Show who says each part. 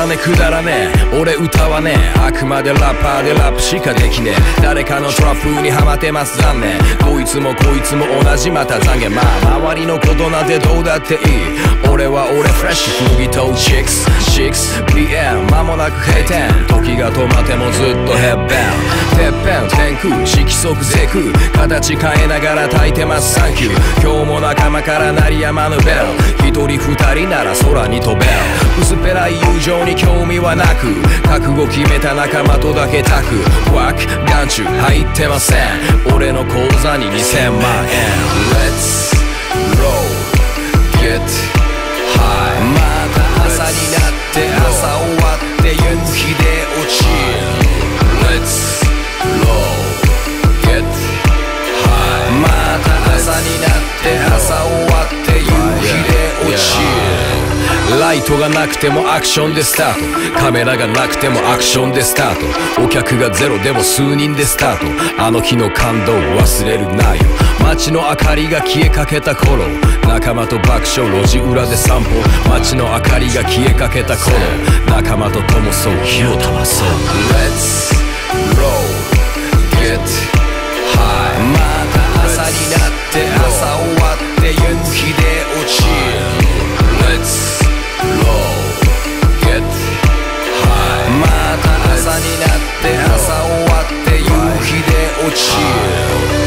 Speaker 1: らねくだらねえ俺歌わねえあくまでラッパーでラップしかできねえ誰かのトラップにハマってます残念こいつもこいつも同じまた懺悔まあ周りのことなんてどうだっていい俺は俺フレッシュ古着とチックス 6pm 間もなく閉店時が止まってもずっとヘッベンてっぺん天空色即是空形変えながら炊いてますサンキュー今日も仲間から鳴りやまぬベル一人二人なら空に飛べる薄っぺらい友情に興味はなく覚悟決めた仲間とだけタクワーク眼中入ってません俺の口座に2000万円 Let's roll get high また朝になって朝終わって夕日で落ちる Let's roll get high また朝になって朝終わって夕日で落ちるライトがなくてもアクションでスタートカメラがなくてもアクションでスタートお客がゼロでも数人でスタートあの日の感動を忘れるなよ街の明かりが消えかけた頃仲間と爆笑路地裏で散歩街の明かりが消えかけた頃仲間と共そう火を灯そう Let's roll get high また朝になって朝終わって夕日で落ちる Let's roll get high また朝になって朝終わって夕日で落ちる